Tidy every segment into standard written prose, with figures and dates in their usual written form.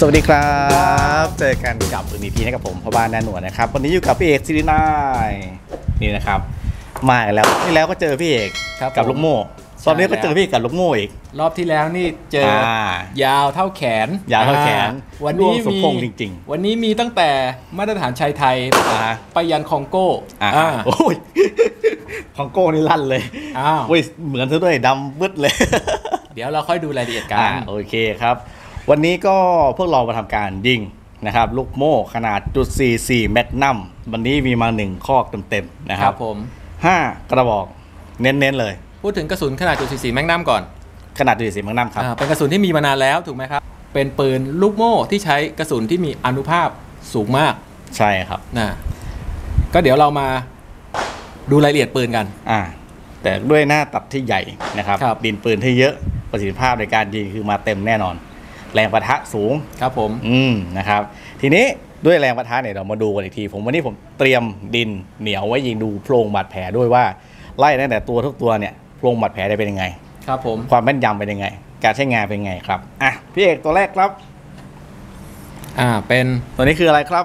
สวัสดีครับเจอกันกับอื่นพีนะครับผมพ่อบ้านแน่นอนนะครับวันนี้อยู่กับพี่เอกซิรินายนี่นะครับมาแล้วที่แล้วก็เจอพี่เอกกับลูกโม่ตอนนี้ก็เจอพี่กับลูกโม่อีกรอบที่แล้วนี่เจอยาวเท่าแขนวันนี้มีจริงๆวันนี้มีตั้งแต่มาตรฐานชายไทยไปยันคองโก้โอ้ยคองโก้นี่ลั่นเลยโอ้ยเหมือนซะด้วยดำบึ้ดเลยเดี๋ยวเราค่อยดูรายละเอียดกันโอเคครับวันนี้ก็พวกเรามาทำการยิงนะครับลูกโม่ขนาด.44 แมกนัมวันนี้มีมา1ข้อเต็มๆนะครับผม 5กระบอกเน้นๆเลยพูดถึงกระสุนขนาด.44 แมกนัมก่อนขนาด.44 แมกนัมครับเป็นกระสุนที่มีมานานแล้วถูกไหมครับเป็นปืนลูกโม่ที่ใช้กระสุนที่มีอานุภาพสูงมากใช่ครับก็เดี๋ยวเรามาดูรายละเอียดปืนกันแต่ด้วยหน้าตัดที่ใหญ่นะครับดินปืนที่เยอะประสิทธิภาพในการยิงคือมาเต็มแน่นอนแรงปะทะสูงครับผมนะครับทีนี้ด้วยแรงปะทะเนี่ยเรามาดูกันอีกทีวันนี้ผมเตรียมดินเหนียวไว้ยิงดูโพรงบาดแผลด้วยว่าไล่ตั้งแต่ตัวทุกตัวเนี่ยโพรงบาดแผลได้เป็นยังไงครับผมความแม่นยำเป็นยังไงการใช้งานเป็นยังไงครับพี่เอกตัวแรกครับเป็นตัวนี้คืออะไรครับ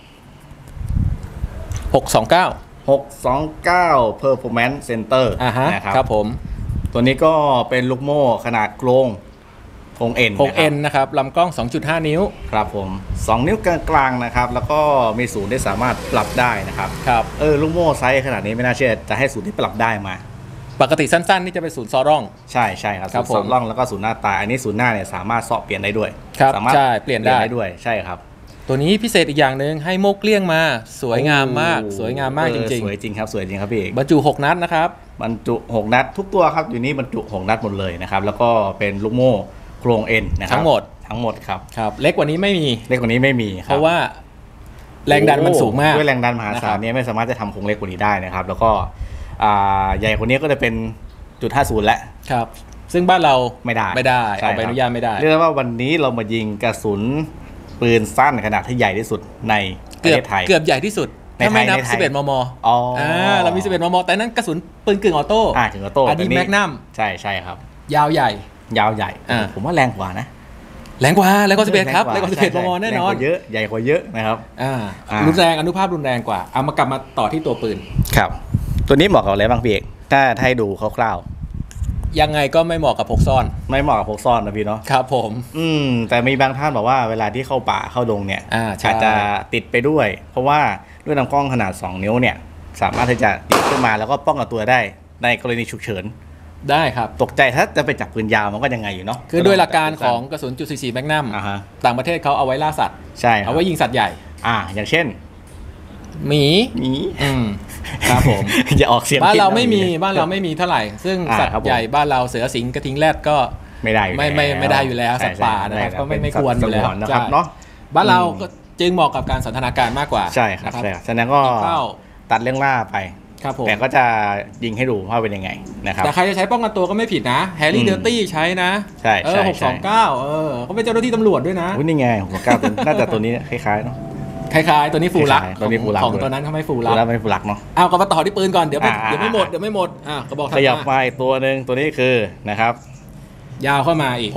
629 Performance Center ครับผมตัวนี้ก็เป็นลูกโม่ขนาดโครงเอ็นนะครับลำกล้อง 2.5 นิ้วครับผม2นิ้วกลางๆนะครับแล้วก็มีศูนย์ที่สามารถปรับได้นะครับลูกโม่ไซส์ขนาดนี้ไม่น่าเชื่อจะให้ศูนย์ที่ปรับได้มาปกติสั้นๆนี่จะเป็นศูนย์ซอร่องใช่ครับศูนย์ซอร่องแล้วก็ศูนย์หน้าตาอันนี้ศูนย์หน้าเนี่ยสามารถเสาะเปลี่ยนได้ด้วยสามารถเปลี่ยนได้ด้วยใช่ครับตัวนี้พิเศษอีกอย่างหนึ่งให้โม่เกลี้ยงมาสวยงามมากจริงๆสวยจริงครับสวยจริงครับพี่เอกบรรจุ6นัดนะครับบรรจุ6นัดทุกตัวครับอยู่นี้บรรจุ6นัดหมดเลยนะครับแล้วก็เป็นลูกโม่โครงเอ็นนะครับทั้งหมดครับเล็กกว่านี้ไม่มีเพราะว่าแรงดันมันสูงมากด้วยแรงดันมหาศาลนี้ไม่สามารถจะทำโครงเล็กกว่านี้ได้นะครับแล้วก็ใหญ่กว่านี้ก็จะเป็น.50แล้วครับซึ่งบ้านเราไม่ได้เอาใบอนุญาตไม่ได้เรียกว่าวันนี้เรามายิงกระสุนปืนสั้นขนาดที่ใหญ่ที่สุดในประเทศไทยเกือบใหญ่ที่สุดถ้าไม่นับ11 มมเรามี11 มมแต่นั้นกระสุนปืนกึ่งออโต้อันนี้แมกนัมใช่ครับยาวใหญ่ผมว่าแรงกว่านะแรงกว่า11ครับแรงกว่า11 มมแน่นอนเยอะใหญ่กว่าเยอะนะครับรุนแรงอนุภาพรุนแรงกว่าเอามากลับมาต่อที่ตัวปืนครับตัวนี้เหมาะกับอะไรบ้างพี่เอกถ้าให้ดูคร่าวๆยังไงก็ไม่เหมาะกับพกซ่อนไม่เหมาะกับพกซ่อนนะพี่เนาะครับผมแต่มีบางท่านบอกว่าเวลาที่เข้าป่าเข้าดงเนี่ยอาจจะติดไปด้วยเพราะว่าด้วยลำกล้องขนาด2นิ้วเนี่ยสามารถที่จะติดขึ้นมาแล้วก็ป้องกันตัวได้ในกรณีฉุกเฉินได้ครับตกใจถ้าจะไปจับปืนยาวมันก็ยังไงอยู่เนาะคือด้วยหลักการของกระสุน.44 แมกนัมต่างประเทศเขาเอาไว้ล่าสัตว์ใช่เอาไว้ยิงสัตว์ใหญ่อย่างเช่นหมีครับผมอย่าออกเสียงบ้านเราไม่มีเท่าไหร่ซึ่งสัตว์ใหญ่บ้านเราเสือสิงห์กระทิงแรดก็ไม่ได้อยู่แล้วสัตว์ป่านะครับก็ไม่ควรอยู่แล้วนะครับเนาะบ้านเราก็จึงเหมาะกับการสันทนาการมากกว่าใช่ครับฉะนั้นก็ตัดเรื่องล่าไปแต่ก็จะยิงให้ดูว่าเป็นยังไงนะครับแต่ใครจะใช้ป้องกันตัวก็ไม่ผิดนะแฮร์รี่เดอร์ตี้ใช้นะใช่ 629เขาเป็นเจ้าหน้าที่ตำรวจด้วยนะนี่ไง629น่าจะตัวนี้คล้ายๆเนาะคล้ายๆตัวนี้ฟูลักของตัวนั้นเขาไม่ฟูลักไม่ฟูลักเนาะก็มาต่อที่ปืนก่อนเดี๋ยวไม่หมดกระบอกขยับไปตัวหนึ่งตัวนี้คือนะครับยาวเข้ามาอีก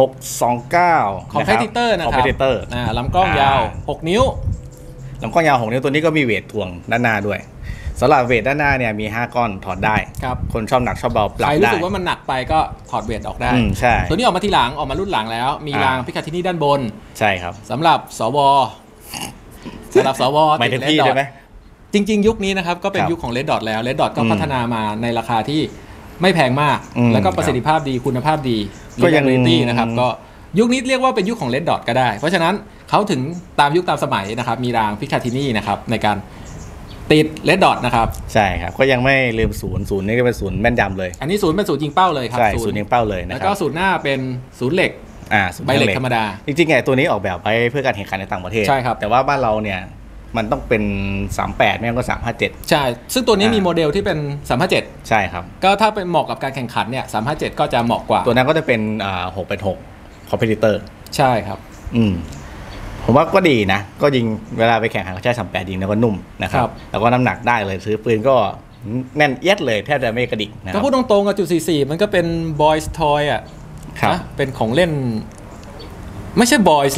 629 ของPredatorนะครับลำกล้องยาว6นิ้วลำกล้องยาว6นิ้วตัวนี้ก็มีเวทถ่วงด้านหน้าด้วยสำหรับเวทด้านหน้าเนี่ยมี5ก้อนถอดได้คนชอบหนักชอบเบาปรับได้ใครรู้สึกว่ามันหนักไปก็ถอดเวทออกได้ใช่ตัวนี้ออกมาทีหลังออกมารุ่นหลังแล้วมีรางพิกัดที่นี่ด้านบนใช่ครับสำหรับสวหมายถึงพี่ใช่ไหมจริงๆยุคนี้นะครับก็เป็นยุคของ Red Dot แล้ว Red Dot ก็พัฒนามาในราคาที่ไม่แพงมากแล้วก็ประสิทธิภาพดีคุณภาพดีก็ยังดีนะครับก็ยุคนี้เรียกว่าเป็นยุคของ Red Dot ก็ได้เพราะฉะนั้นเขาถึงตามยุคตามสมัยนะครับมีรางพิกัดที่นี่นะครับในการติดRed Dotนะครับใช่ครับก็ยังไม่ลืมศูนย์นี่ก็เป็นศูนย์แม่นยำเลยอันนี้ศูนย์เป็นศูนย์ยิงเป้าเลยครับใช่ศูนย์ยิงเป้าเลยนะครับแล้วก็ศูนย์หน้าเป็นศูนย์เหล็กใบเหล็กธรรมดาจริงๆไงตัวนี้ออกแบบไปเพื่อการแข่งขันในต่างประเทศใช่ครับแต่ว่าบ้านเราเนี่ยมันต้องเป็น38ไม่งั้นก็357 ใช่ซึ่งตัวนี้มีโมเดลที่เป็น357 ใช่ครับก็ถ้าเป็นเหมาะกับการแข่งขันเนี่ย357ก็จะเหมาะกว่าตัวนั้นก็จะเป็น686 Competitor ใช่ครับผมว่าก็ดีนะก็ยิงเวลาไปแข่งขันก็ใช้38ยิงแล้วก็นุ่มนะครับแล้วก็น้ำหนักได้เลยซื้อปืนก็แน่นเอียดเลยแทบจะไม่กระดิกก็พูดตรงๆกับ.44มันก็เป็น Boys Toy เป็นของเล่นไม่ใช่ Boys แล้ว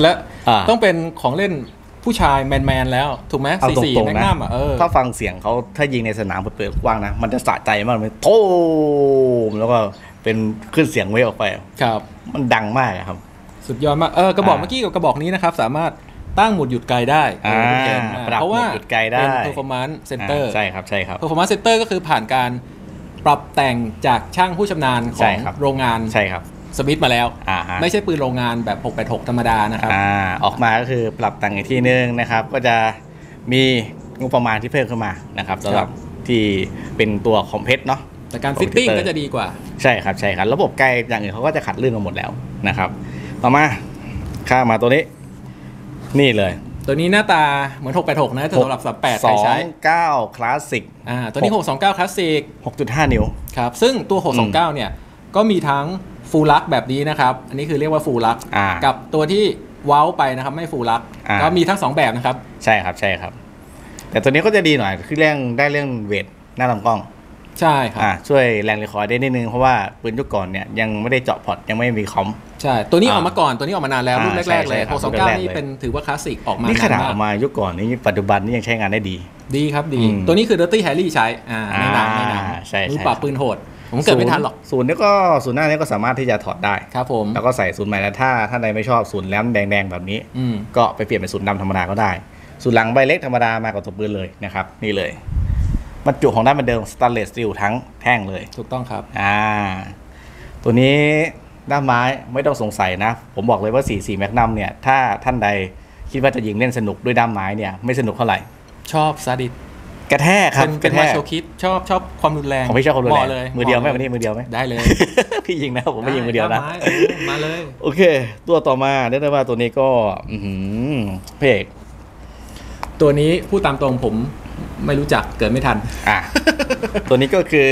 ต้องเป็นของเล่นผู้ชายแมนๆแล้วถูกไหมเอาตรง 44 แมกๆนะนัมอ่ะถ้าฟังเสียงเขาถ้ายิงในสนามเปิดกว้างนะมันจะสะใจมากเลยโต้มแล้วก็เป็นขึ้นเสียงเวฟออกไปครับมันดังมากอะครับสุดยอดมากกระบอกเมื่อกี้กับกระบอกนี้นะครับสามารถตั้งโหมดหยุดไกลได้ปรับเพราะว่าโหมดหยุดไกลได้เป็น performance center ใช่ครับใช่ครับ performance center ก็คือผ่านการปรับแต่งจากช่างผู้ชำนาญขใช่องครับโรงงานใช่ครับสมิธมาแล้วฮะไม่ใช่ปืนโรงงานแบบ686ธรรมดานะครับออกมาก็คือปรับแต่งอีกที่นึงนะครับ ก็จะมีงบประมาณที่เพิ่มขึ้นมานะครับสำหรับที่เป็นตัวคอมเพรสเนาะแต่การฟิตติ้งก็จะดีกว่าใช่ครับใช่ครับระบบไกลอย่างอื่นเขาก็จะขัดลื่นมาหมดแล้วนะครับ ต่อมาข้ามมาตัวนี้ นี่เลยตัวนี้หน้าตาเหมือน686นะแต่สำหรับ38ใครใช้ 29 คลาสสิกตัวนี้629 Classic 6.5 นิ้วครับซึ่งตัว 629 เนี่ยก็มีทั้งฟูลลักแบบนี้นะครับอันนี้คือเรียกว่าฟูลลัก กับตัวที่เว้าไปนะครับไม่ฟูลลักก็มีทั้ง2แบบนะครับใช่ครับใช่ครับ แต่ตัวนี้ก็จะดีหน่อยคือเรื่องเวทหน้าลำกล้องใช่ครับช่วยแรงรีคอยล์ได้นิดนึงเพราะว่าปืนยุคก่อนเนี่ยยังไม่ได้เจาะพอร์ตยังไม่มีคอมใช่ตัวนี้ออกมาก่อนตัวนี้ออกมานานแล้วรุ่นแรกๆเลยใช่ครับ 629 นี่เป็นถือว่าคลาสสิกออกมานี่ขนาดมออกมายุคก่อนนี่ปัจจุบันนี่ยังใช้งานได้ดีดีครับดีตัวนี้คือ Dirty Harry ใช้ในหนังใช่มือปราบปืนโหดผมเกิดไม่ทันหรอกศูนย์หน้านี้ก็สามารถที่จะถอดได้ครับผมแล้วก็ใส่ศูนย์ใหม่แล้วถ้าท่านใดไม่ชอบศูนย์แหลมแดงๆแบบนี้ ก็ไปเปลี่ยนเป็นศูนย์ดำธรรมดาก็ได้ศูนย์หลังใบเล็กธรรมดามากับตัวปืนเลยนะครับนี่เลยบรรจุของด้านเหมือนเดิมสแตนเลสสตีลทั้งแท่งเลยถูกต้องครับตัวนี้ด้ามไม้ไม่ต้องสงสัยนะ ผมบอกเลยว่า44แมกนัมเนี่ยถ้าท่านใดคิดว่าจะยิงเล่นสนุกด้วยด้ามไม้เนี่ยไม่สนุกเท่าไหร่ชอบซาดิสกระแทกครับเป็นมาโชคิดชอบความรุนแรงผมไม่ชอบความรุนแรงเลยมือเดียวไหมวันนี้มือเดียวไหมได้เลยพี่ยิงนะผมไม่ยิงมือเดียวนะไมาเลยโอเค ตัวต่อมาได้ได้ว่าตัวนี้ก็เพกตัวนี้พูดตามตรงผมไม่รู้จักเกิดไม่ทันตัวนี้ก็คือ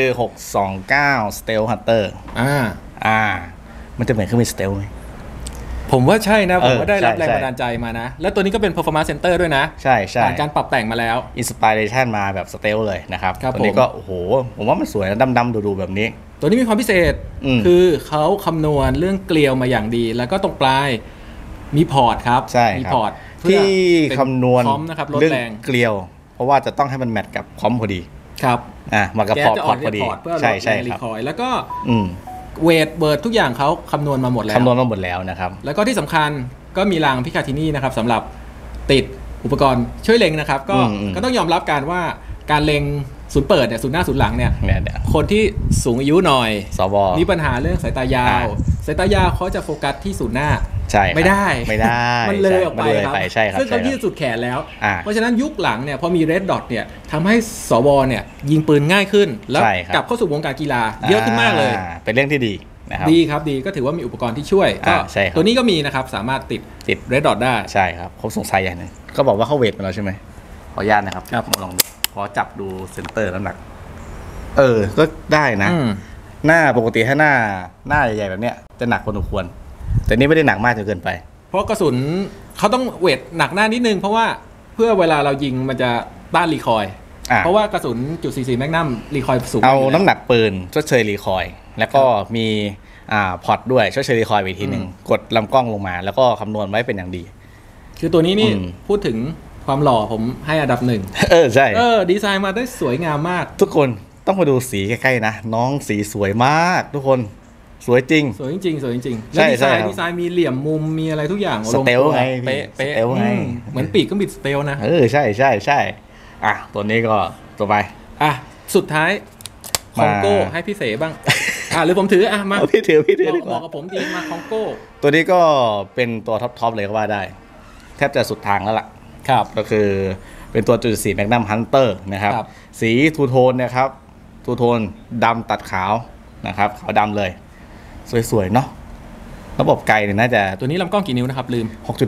629 Stealth Hunter มันจะเหมือนเครื่องบิน Stealth ไหมผมว่าใช่นะ ผมว่าได้รับใช่แรงบันดาลใจมานะ แล้วตัวนี้ก็เป็น performance center ด้วยนะใช่ใช่ผ่านการปรับแต่งมาแล้ว Inspiration มาแบบ Stealth เลยนะครับครับตัวนี้ก็โอ้โหผมว่ามันสวยนะดำๆดูๆแบบนี้ตัวนี้มีความพิเศษ คือเขาคำนวณเรื่องเกลียวมาอย่างดี แล้วก็ตรงปลายมีพอร์ตครับใช่มีครับพอร์ตที่คำนวณคอมนะครับลดเรื่องแรงเกลียว เพราะว่าจะต้องให้มันแมทกับคอมพอดีครับมากับแกพอร์ตจะพอออร์กตพอดีพอร์ตเพื่อลดใช่แรใช่งรีครับคอยล์แล้วก็อืมเวทเบิร์ดทุกอย่างเขาคำนวณมาหมดแล้วคำนวณมาหมดแล้วนะครับแล้วก็ที่สำคัญก็มีรางพิคาทินี่นะครับสำหรับติดอุปกรณ์ช่วยเล็งนะครับ ก็ต้องยอมรับการว่าการเล็งศูนย์เปิดเนี่ยศูนย์หน้าศูนย์หลังเนี่ย คนที่สูงอายุหน่อยสวมีปัญหาเรื่องสายตายาวสายตายาวเขาจะโฟกัสที่ศูนย์หน้าใช่ครับไม่ได้มันเลยออกไปมันเลยครับไปใช่ครับซึ่งเขาใช่ครับยืดสุดแขนแล้วอ่าเพราะฉะนั้นยุคหลังเนี่ยพอมีเรดดอทเนี่ยทำให้สวเนี่ยยิงปืนง่ายขึ้น แล้วใช่ครับกลับเข้าสู่วงการกีฬาเยอะขึ้นมากเลยเป็นเรื่องที่ดีนะครับดีครับดีก็ถือว่ามีอุปกรณ์ที่ช่วยก็ใช่ครับตัวนี้ก็มีนะครับสามารถติด เรดดอทได้ใช่ครับผมสงสัยอย่างหนึงเขาบอกว่าเขาเวทมาแล้วใช่ไหมขออนุญาตนะครับครับลองดูขอจับดูเซนเตอร์น้ำหนักก็ได้นะอืมหน้าปกติถ้าหน้าใหญ่ๆแบบเนี้ยจะหนักพอสมควรแต่นี่ไม่ได้หนักมากจนเกินไปเพราะกระสุนเขาต้องเวทหนักหน้านิดนึงเพราะว่าเพื่อเวลาเรายิงมันจะต้านรีคอยล์ เพราะว่ากระสุน.44แมกนัมรีคอยล์สูงเอายู่แล้วน้ำหนักปืนชดเชยรีคอยล์แล้วก็มีพอร์ตด้วยชดเชยรีคอยล์ไปอีกทีหนึ่งกดลำกล้องลงมา แล้วก็คำนวณไว้เป็นอย่างดีคือตัวนี้นี่อืมพูดถึงความหล่อผมให้อันดับหนึ่งใช่ดีไซน์มาได้สวยงามมากทุกคนต้องมาดูสีใกล้ๆนะน้องสีสวยมากทุกคนสวยจริงสวยจริงๆสวยจริงๆใช่แล้วใช่ครับดีไซน์มีเหลี่ยมมุมมีอะไรทุกอย่างสเตลงตัวไงเป๊ะสเตลไงเหมือนปีกก็บิดสเตลนะใช่ตัวนี้ก็ตัวไปสุดท้ายคองโก้ให้พี่เสบ้าง หรือผมถือมาเอาพี่ถือดีบกอว่ากกับผมดีมาคองโก้ตัวนี้ก็เป็นตัวท็อปเลยก็ว่าได้ แทบจะสุดทางแล้วล่ะครับก็คือเป็นตัว.4 Magnum Hunter นะครับครับสีทูโทนนะครับทูโทนดำตัดขาวนะครับขาวดำเลย สวยๆเนาะระบบไกลเนี่ยน่าจะตัวนี้ลำกล้องกี่นิ้วนะครับลืม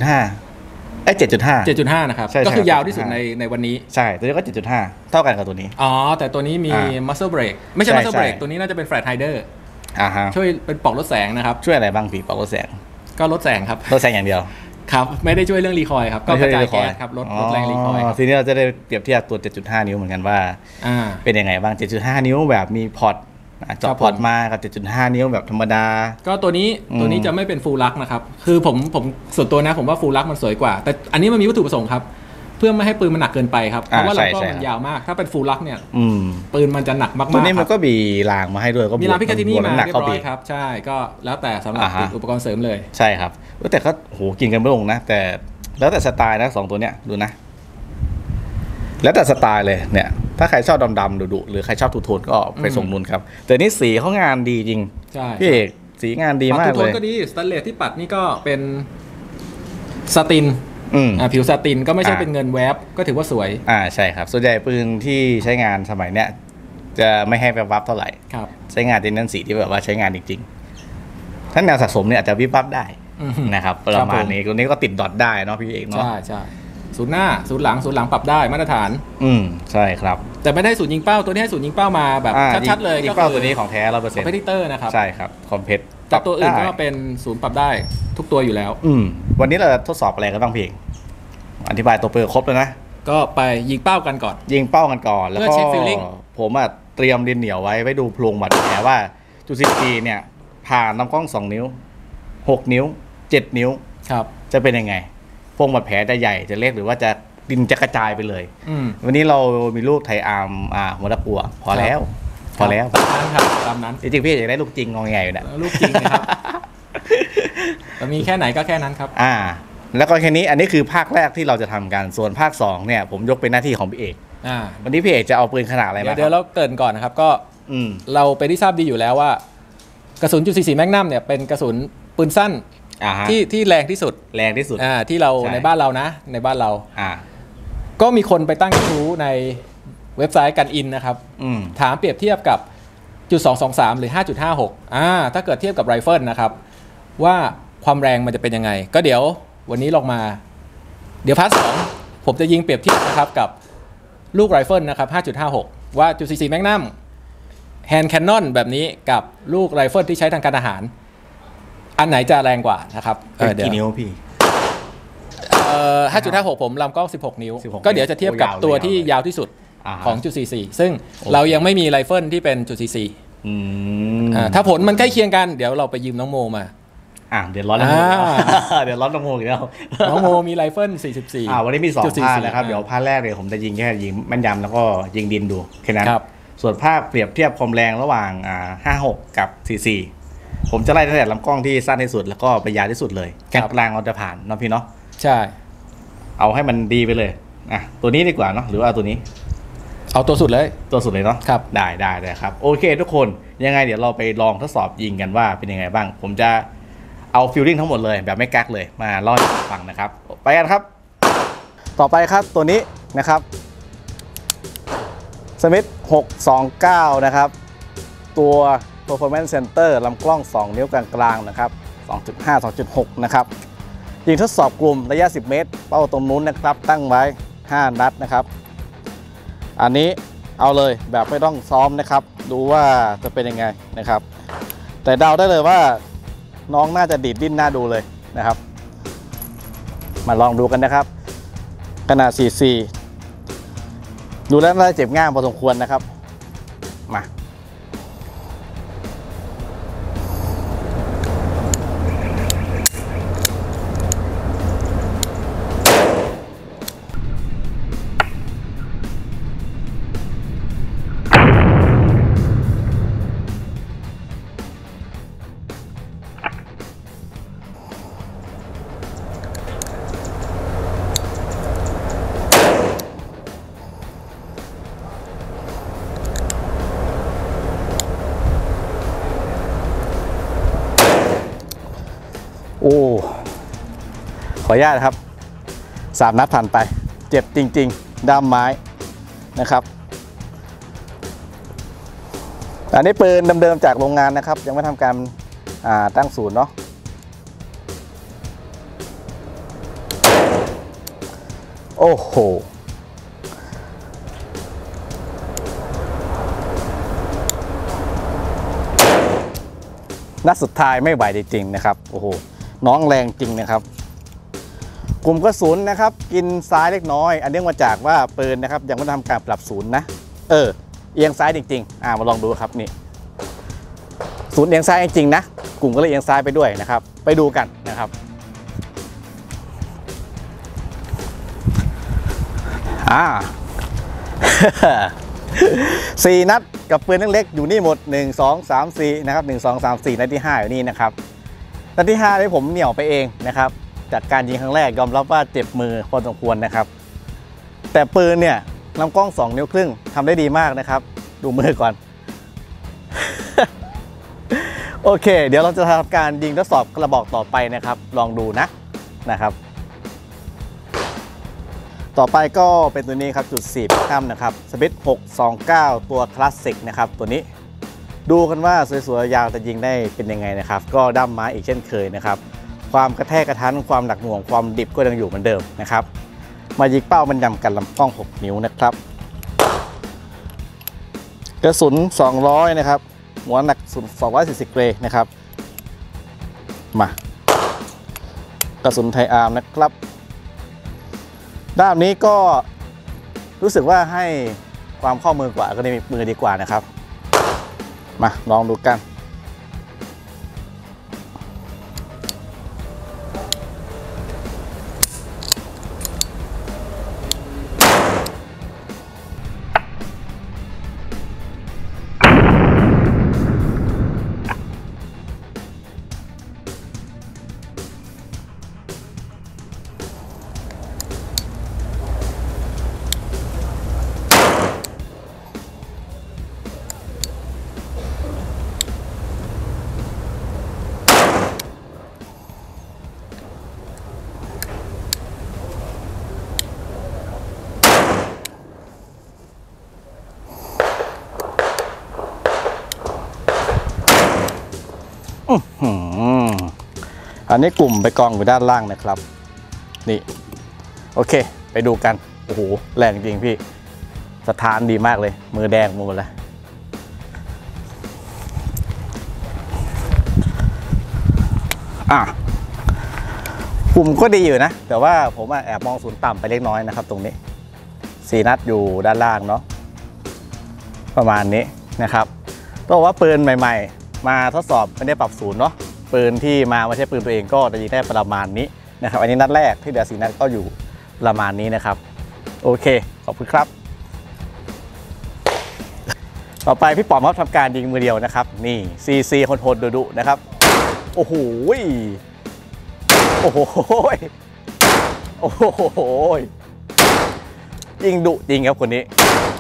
6.5 7.5 7.5 นะครับใช่ก็คือยาว 7.5 ที่สุดในวันนี้ใช่ตัวนี้ก็ 7.5 เท่ากันกับตัวนี้แต่ตัวนี้มี muscle brake ไม่ใช่ใช่ muscle brake ใช่ตัวนี้น่าจะเป็น flat hider ฮะช่วยเป็นปลอกลดแสงนะครับช่วยอะไรบ้างพี่ปอกลดแสงก็ลดแสงครับลดแสงอย่างเดียวครับ ไม่ได้ช่วยเรื่องรีคอยล์ครับ ก็กระจายแก๊สครับลดแรงรีคอยล์ครับทีนี้เราจะได้เปรียบเทียบตัว 7.5 นิ้วเหมือนกันว่าอ่าเป็นยังไงบ้าง 7.5 นิ้วแบบมีพอร์ตเจาะพอร์ตมากับ 7.5 นิ้วแบบธรรมดาก็ตัวนี้จะไม่เป็นฟูลลักนะครับคือผมส่วนตัวนะผมว่าฟูลลักมันสวยกว่าแต่อันนี้มันมีวัตถุประสงค์ครับเพื่อไม่ให้ปืนมันหนักเกินไปครับเพราะว่าลำกล้องมันยาวมากถ้าเป็นฟูลลักเนี่ยปืนมันจะหนักมากๆตัวนี้มันก็มีรางมาให้ด้วยก็มีรางพิคาทินี่มาเรียบร้อยครับใช่ก็แล้วแต่สำหรับอุปกรณ์เสริมเลยใช่ครับแต่ก็โหกินกันไม่ลงนะแต่แล้วแต่สไตล์นะ2ตัวเนี้ยดูนะแล้วแต่สไตล์เลยเนี่ยถ้าใครชอบดำๆดุๆหรือใครชอบทูโทนก็ไปส่งนุ่นครับแต่นี่สีเขางานดีจริงพี่เอกสีงานดีมากเลยทูโทนก็ดีสแตนเลสที่ปัดนี่ก็เป็นสตินผิวสตินก็ไม่ใช่เป็นเงินแวบก็ถือว่าสวยใช่ครับส่วนใหญ่ปืนที่ใช้งานสมัยเนี้ยจะไม่ให้แบบวับเท่าไหร่ใช้งานเป็นนั่นสีที่แบบว่าใช้งานจริงๆถ้าแนวสะสมเนี่ยอาจจะวิบวับได้นะครับประมาณนี้ตัวนี้ก็ติดดอทได้เนาะพี่เอกเนาะใช่ศูนย์หน้าศูนย์หลังปรับได้มาตรฐานใช่ครับแต่ไม่ได้ศูนย์ยิงเป้าตัวนี้ให้ศูนย์ยิงเป้ามาแบบชัดๆเลยยิงเป้าตัวนี้ของแท้ 100% คอมเพติเตอร์นะครับใช่ครับคอมเพตแต่ตัวอื่นก็เป็นศูนย์ปรับได้ทุกตัวอยู่แล้ววันนี้เราทดสอบอะไรกันบ้างพี่เอกอธิบายตัวปืนครบแล้วนะก็ไปยิงเป้ากันก่อนแล้วก็ผมเตรียมดินเหนียวไว้ดูโพรงบาดแผลว่าจุด14เนี่ยผ่านลำกล้อง2นิ้ว6นิ้ว7นิ้วครับจะเป็นยังไงโพรงบาดแผลจะใหญ่จะเล็กหรือว่าจะดินจะกระจายไปเลยวันนี้เรามีลูกไทอาร์มหัวตะกั่วพอแล้วครับตามนั้นจริงๆพี่อยากได้ลูกจริงงอแงอยู่นะลูกจริงนะครับแต่มีแค่ไหนก็แค่นั้นครับแล้วก็แค่นี้อันนี้คือภาคแรกที่เราจะทำกันส่วนภาค2เนี่ยผมยกเป็นหน้าที่ของพี่เอกวันนี้พี่เอกจะเอาปืนขนาดอะไรมาเดี๋ยวเราเกริ่นก่อนนะครับก็เราไปที่ทราบดีอยู่แล้วว่ากระสุน.44 แมกนัมเนี่ยเป็นกระสุนปืนสั้นที่แรงที่สุดที่เราในบ้านเรานะในบ้านเราก็มีคนไปตั้งกระทู้ในเว็บไซต์กันอินนะครับถามเปรียบเทียบกับ.223หรือ 5.56ถ้าเกิดเทียบกับไรเฟิลนะครับว่าความแรงมันจะเป็นยังไงก็เดี๋ยววันนี้ลองมาเดี๋ยวพาร์ท2ผมจะยิงเปรียบเทียบนะครับกับลูกไรเฟิลนะครับ 5.56 ว่า.44 แมกนัมแฮนด์แคนนอนแบบนี้กับลูกไรเฟิลที่ใช้ทางการทหารอันไหนจะแรงกว่านะครับกี่นิ้วพี่ 5.56 ผมลำกล้อง16 นิ้วก็เดี๋ยวจะเทียบกับตัวที่ยาวที่สุดของ.44 ซึ่งเรายังไม่มีไรเฟิลที่เป็น.44ถ้าผลมันใกล้เคียงกันเดี๋ยวเราไปยืมน้องโมมาเดี๋ยวร้อนน้องโมอีกแล้วน้องโมมีไรเฟิล44 วันนี้มี2ภาคนะครับเดี๋ยวภาคแรกเลยผมจะยิงแค่ยิงแม่นยำแล้วก็ยิงดินดูแค่นั้นส่วนภาคเปรียบเทียบความแรงระหว่าง56กับ44ผมจะไล่ตั้งแต่ลำกล้องที่สั้นที่สุดแล้วก็ไปยาวที่สุดเลยแกนกลางเราจะผ่านเนาะพี่เนาะใช่เอาให้มันดีไปเลยตัวนี้ดีกว่าเนาะหรือว่าตัวนี้เอาตัวสุดเลยเนาะครับได้ครับโอเคทุกคนยังไงเดี๋ยวเราไปลองทดสอบยิงกันว่าเป็นยังไงบ้างผมจะเอาฟิลลิ่งทั้งหมดเลยแบบไม่กักเลยมาเล่าให้ฟังนะครับไปกันครับต่อไปครับตัวนี้นะครับสมิธ629นะครับตัว Performance Center ลำกล้อง2นิ้วกลางๆนะครับ 2.5 2.6 นะครับยิงทดสอบกลุ่มระยะ10 เมตรเป้าตรงนู้นนะครับตั้งไว้5นัดนะครับอันนี้เอาเลยแบบไม่ต้องซ้อมนะครับดูว่าจะเป็นยังไงนะครับแต่เดาได้เลยว่าน้องน่าจะดีดดิ้นน่าดูเลยนะครับมาลองดูกันนะครับขนาด44ดูแล้วน่าจะเจ็บง่ามพอสมควรนะครับมาโอ้ขออนุญาตครับ3 นัดผ่านไปเจ็บจริงๆด้ามไม้นะครับอันนี้ปืนเดิมๆจากโรงงานนะครับยังไม่ทำการตั้งศูนย์เนาะโอ้โหนัดสุดท้ายไม่ไหวจริงๆนะครับโอ้โหน้องแรงจริงนะครับกลุ่มกระสุนนะครับกินซ้ายเล็กน้อยอันเนื่องมาจากว่าปืนนะครับยังไม่ทำการปรับศูนย์นะเอียงซ้ายจริงๆมาลองดูครับนี่ศูนย์เอียงซ้ายจริงๆนะกลุ่มก็เลยเอียงซ้ายไปด้วยนะครับไปดูกันนะครับ4 นัดกับปืนเล็กๆอยู่นี่หมด1 2 3 4นะครับ1 2 3 4นัดที่5อยู่นี่นะครับนัดที่5ที่ผมเหนี่ยวไปเองนะครับจากการยิงครั้งแรกยอมรับว่าเจ็บมือพอสมควรนะครับแต่ปืนเนี่ยลำกล้อง2 นิ้วครึ่งทำได้ดีมากนะครับดูมือก่อน โอเคเดี๋ยวเราจะทำการยิงทดสอบกระบอกต่อไปนะครับลองดูนะครับต่อไปก็เป็นตัวนี้ครับจุด4ข้ามนะครับสปิท629ตัวคลาสสิกนะครับตัวนี้ดูกันว่าสวยๆยาวจะยิงได้เป็นยังไงนะครับก็ดั้มไม้อีกเช่นเคยนะครับความกระแทกกระทันความหนักหน่วงความดิบก็ยังอยู่เหมือนเดิมนะครับมายิงเป้ามันยำกันลำกล้อง6 นิ้วนะครับกระสุน200นะครับหัวหนักสุด240 เกรนะครับมากระสุนไทยอาร์มนะครับด้านนี้ก็รู้สึกว่าให้ความเข้ามือกว่าก็ได้มือดีกว่านะครับมาลองดูกันอันนี้กลุ่มไปกองอยู่ด้านล่างนะครับนี่โอเคไปดูกันโอ้โหแรงจริงพี่สถานดีมากเลยมือแดงหมดเลยกลุ่มก็ดีอยู่นะแต่ว่าผมแอบมองศูนย์ต่ำไปเล็กน้อยนะครับตรงนี้4 นัดอยู่ด้านล่างเนาะประมาณนี้นะครับต้องบอกว่าปืนใหม่ๆมาทดสอบไม่ได้ปรับศูนย์เนาะปืนที่มาไม่ใช่ปืนตัวเองก็จะยิงได้ประมาณนี้นะครับอันนี้นัดแรกที่เดือ4 นัดก็อยู่ประมาณนี้นะครับโอเคขอบคุณครับต่อไปพี่ป๋อมครับทำการยิงมือเดียวนะครับนี่CCโหดๆดุๆนะครับโอ้โหโอ้โหโอ้โหยิงดุจริงครับคนนี้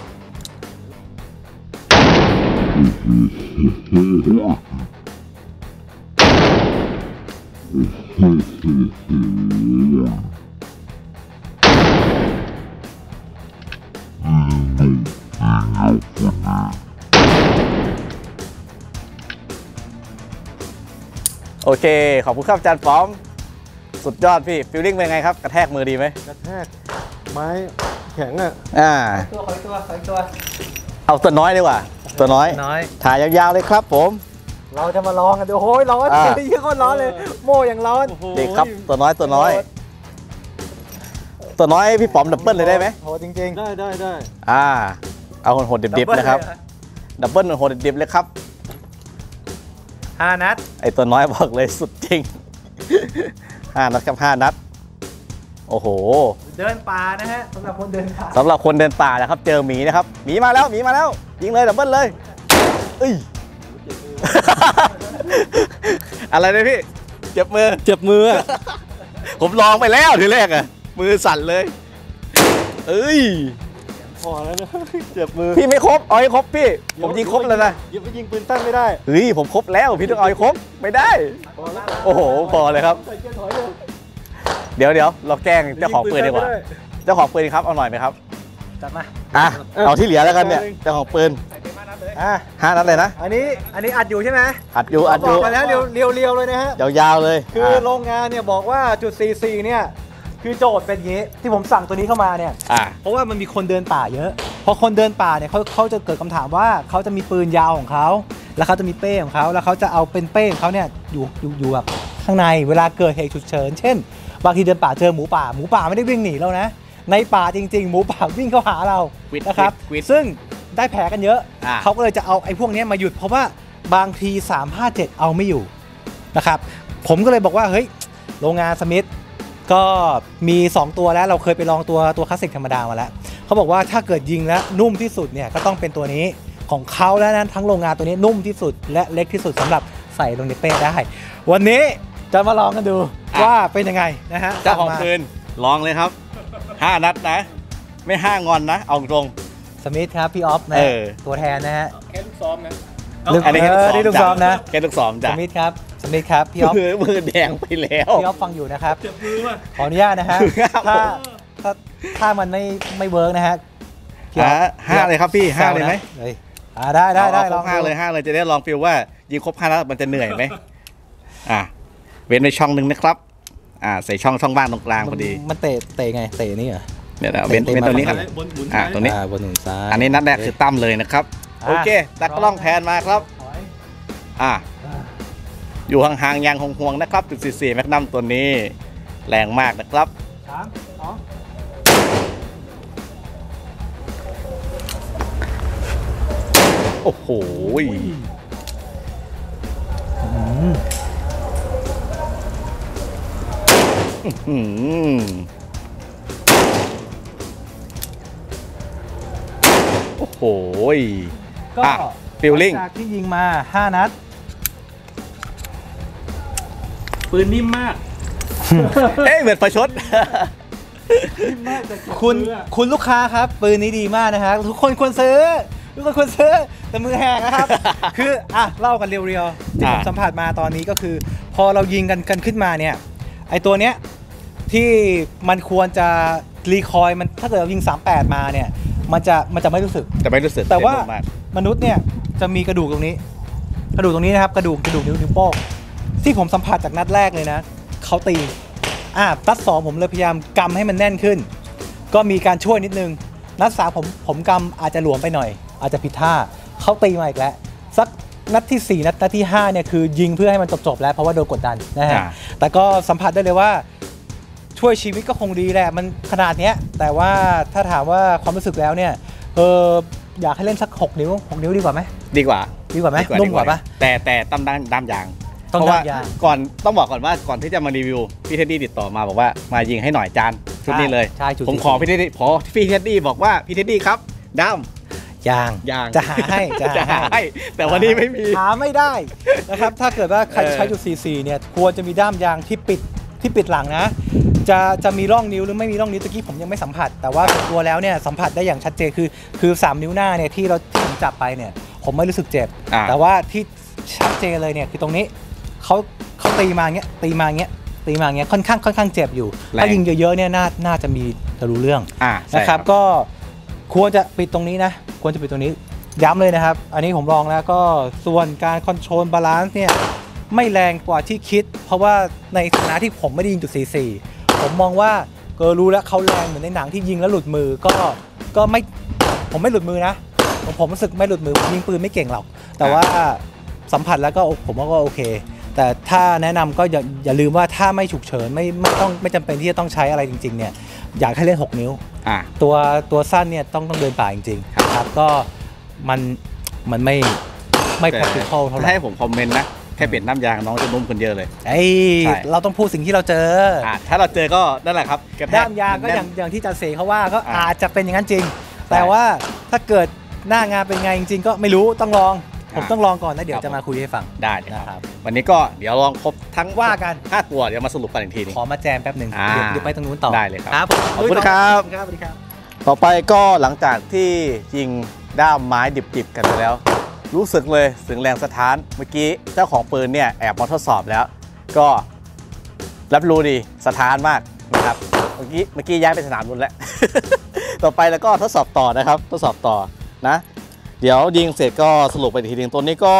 โอเคขอบคุณครับอาจารย์ป๋อมสุดยอดพี่ฟีลลิ่งเป็นไงครับกระแทกมือดีไหมกระแทกไม้แข็งอ่ะตัวเอาตัวน้อยดีกว่าตัวน้อยถ่ายยาวๆเลยครับผมเราจะมาลองกันดูโอ้ยร้อนยี่ก็ร้อนเลยโม่อย่างร้อนเด็กครับตัวน้อยตัวน้อยพี่ป๋อมดับเบิลเลยได้ไหมโหจริงๆได้เอาโหดดิบๆนะครับดับเบิลโหดดิบๆเลยครับ 5 นัดไอตัวน้อยบอกเลยสุดจริง5 นัดครับ5 นัดโอ้โหเดินป่านะฮะสำหรับคนเดินป่านะครับเจอหมีนะครับหมีมาแล้วยิงเลยดับเบิลเลยอะไรเนี่ยพี่เจ็บมือผมลองไปแล้วทีแรกอะมือสั่นเลยพอแล้วนะเจ็บมือพี่ไม่ครบเอาให้ครบพี่ผมยิงครบแล้วนะยิงไปยิงปืนสั้นไม่ได้ผมครบแล้วพี่ต้องเอาให้ครบไม่ได้โอ้โหพอเลยครับเดี๋ยวเราแกล้งเจ้าของปืนดีกว่าเจ้าของปืนครับเอาหน่อยไหมครับจัดมาเอาที่เหลือแล้วกันเนี่ยเจ้าของปืน5 นัดเลยนะอันนี้อัดอยู่ใช่ไหมอัดอยู่บอกมาแล้วเรียวเลยนะฮะยาวๆเลยคือโรงงานเนี่ยบอกว่าจุด44เนี่ยคือโจทย์เป็นอย่างนี้ที่ผมสั่งตัวนี้เข้ามาเนี่ยเพราะว่ามันมีคนเดินป่าเยอะพอคนเดินป่าเนี่ยเขาจะเกิดคำถามว่าเขาจะมีปืนยาวของเขาแล้วเขาจะมีเป้ของเขาแล้วเขาจะเอาเป็นเป้ของเขาเนี่ยอยู่แบบข้างในเวลาเกิดเหตุฉุกเฉินเช่นบางทีเดินป่าเจอหมูป่าไม่ได้วิ่งหนีเรานะในป่าจริงๆหมูป่าวิ่งเข้าหาเรานะครับซึ่งได้แผลกันเยอะเขาก็เลยจะเอาไอ้พวกนี้มาหยุดเพราะว่าบางที357เอาไม่อยู่นะครับผมก็เลยบอกว่าเฮ้ยโรงงานสมิธก็มี2ตัวแล้วเราเคยไปลองตัวคลาสสิกธรรมดามาแล้วเขาบอกว่าถ้าเกิดยิงแล้วนุ่มที่สุดเนี่ยก็ต้องเป็นตัวนี้ของเขาแล้วนั้นทั้งโรงงานตัวนี้นุ่มที่สุดและเล็กที่สุดสำหรับใส่ลงในเป้ได้วันนี้จะมาลองกันดูว่าเป็นยังไงนะฮะเจ้าของปืนลองเลยครับ5 นัดนะไม่5 งอนนะเอาตรงสมิธครับพี่ออฟนะตัวแทนนะฮะแค่ลูกซ้อมนะอันนี้ลูกซ้อมนะแค่ลูกซ้อมจ้ะสมิธครับพี่ออฟมือแดงไปแล้วพี่ออฟฟังอยู่นะครับขออนุญาตนะฮะถ้ามันไม่เวิร์กนะฮะ 5เลยครับพี่5เลยไหมได้ลอง5เลยจะได้ลองฟีลว่ายิงครบ5 นัดมันจะเหนื่อยไหมเว้นในช่องหนึ่งนะครับใส่ช่องว่างตรงกลางพอดีมันเตะไงเตะนี่เหรอเนี่ยเว้นตัวนี้ครับตัวนี้บนหนุนซ้ายอันนี้นัดแรกคือตั้มเลยนะครับโอเคตากล้องแพนมาครับอยู่ห่างๆยางห่วงๆนะครับ.44แมกนัมตัวนี้แรงมากนะครับโอ้โหโอ้โหก็ฟิลลิ่งจากที่ยิงมา5 นัดปืนนิ่มมากเหมือนประชดคุณลูกค้าครับปืนนี้ดีมากนะฮะทุกคนควรซื้อแต่มือแหกนะครับคือเล่ากันเรียวๆที่ผมสัมผัสมาตอนนี้ก็คือพอเรายิงกันขึ้นมาเนี่ยไอตัวเนี้ยที่มันควรจะรีคอยมันถ้าเกิดเรายิง38มาเนี่ยมันจะไม่รู้สึกแต่ว่ามนุษย์เนี่ยจะมีกระดูกตรงนี้นะครับกระดูกนิ้วโป้งที่ผมสัมผัสจากนัดแรกเลยนะเขาตีนัด2ผมเลยพยายามกำให้มันแน่นขึ้นก็มีการช่วยนิดนึงนัด3ผมกำอาจจะหลวมไปหน่อยอาจจะผิดท่าเขาตีมาอีกแล้วสักนัดที่4นัดที่5เนี่ยคือยิงเพื่อให้มันจบแล้วเพราะว่าโดนกดดันนะฮะแต่ก็สัมผัสได้เลยว่าช่วยชีวิตก็คงดีแหละมันขนาดเนี้ยแต่ว่าถ้าถามว่าความรู้สึกแล้วเนี่ยอยากให้เล่นสัก6 นิ้วดีกว่าไหมดีกว่าไหมนุ่มกว่าปะแต่ตั้มด้ามยางเพราะว่าก่อนต้องบอกก่อนว่าก่อนที่จะมารีวิวพี่เท็ดดี้ติดต่อมาบอกว่ามายิงให้หน่อยจานชุดนี้เลยผมขอพี่เท็ดดี้บอกว่าพี่เท็ดดี้ครับด้ามยางจะหาให้แต่วันนี้ไม่มีหาไม่ได้นะครับถ้าเกิดว่าใครใช้จุด44เนี่ยควรจะมีด้ามยางที่ปิดหลังนะจะมีร่องนิ้วหรือไม่มีร่องนิ้วตะกี้ผมยังไม่สัมผัสแต่ว่าตัวแล้วเนี่ยสัมผัสได้อย่างชัดเจนคือ3 นิ้วหน้าเนี่ยที่ผมจับไปเนี่ยผมไม่รู้สึกเจ็บแต่ว่าที่ชัดเจนเลยเนี่ยคือตรงนี้เขาตีมาเงี้ยค่อนข้างเจ็บอยู่ถ้ายิงเยอะๆเนี่ยน่าจะรู้เรื่องนะครับก็ควรจะปิดตรงนี้นะย้ำเลยนะครับอันนี้ผมลองแล้วก็ส่วนการคอนโทรลบาลานซ์เนี่ยไม่แรงกว่าที่คิดเพราะว่าในฐานะที่ผมไม่ได้ยิงจุด44ผมมองว่ารู้แล้วเขาแรงเหมือนในหนังที่ยิงแล้วหลุดมือก็ไม่ผมไม่หลุดมือนะผมรู้สึกไม่หลุดมือยิงปืนไม่เก่งหรอกแต่ว่าสัมผัสแล้วก็ผมว่าก็โอเคแต่ถ้าแนะนำก็อย่าลืมว่าถ้าไม่ฉุกเฉินไม่จำเป็นที่จะต้องใช้อะไรจริงๆเนี่ยอยากให้เล่น6 นิ้วตัวสั้นเนี่ยต้องเดินป่าจริงๆครับก็มันไม่ practical เท่าไหร่ให้ผมคอมเมนต์นะแค่เปลี่ยนน้ำยางน้องจะนุ่มคนเดียวเลยเราต้องพูดสิ่งที่เราเจอถ้าเราเจอก็นั่นแหละครับน้ำยางก็อย่างที่จันเสเขาว่าก็อาจจะเป็นอย่างนั้นจริงแต่ว่าถ้าเกิดหน้างานเป็นไงจริงๆก็ไม่รู้ต้องลองผมต้องลองก่อนแล้วเดี๋ยวจะมาคุยให้ฟังได้นะครับวันนี้ก็เดี๋ยวลองครบทั้งว่ากัน5 ตัวเดี๋ยวมาสรุปกันอีกทีนึงขอมาแจมแป๊บหนึ่งเดี๋ยวไปตรงนู้นต่อได้เลยครับขอบคุณครับสวัสดีครับต่อไปก็หลังจากที่ยิงด้ามไม้ดิบๆกันไปแล้วรู้สึกเลยถึงแรงสะท้านเมื่อกี้เจ้าของปืนเนี่ยแอบมาทดสอบแล้วก็รับรู้ดีสะท้านมากนะครับเมื่อกี้ย้ายไปสนามนู้นแล้ว ต่อไปแล้วก็ทดสอบต่อนะครับทดสอบต่อนะเดี๋ยวยิงเสร็จก็สรุปไปทีนึงตัวนี้ก็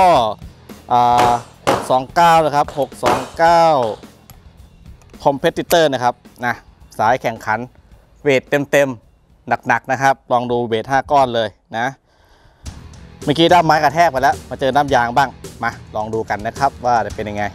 629นะครับ629 Competitor นะครับนะสายแข่งขันเวทเต็มหนักนะครับลองดูเวท5 ก้อนเลยนะเมื่อกี้ด้ามไม้กระแทกไปแล้วมาเจอด้ามยางบ้างมาลองดูกันนะครับว่าจะเป็นยังไง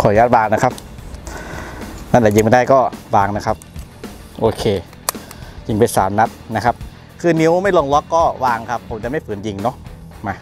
ขออนุญาตวางนะครับนั่นแหละยิงไม่ได้ก็วางนะครับโอเคยิงไป3 นัดนะครับคือนิ้วไม่ลงล็อกก็วางครับผมจะไม่ฝืนยิงเนาะมา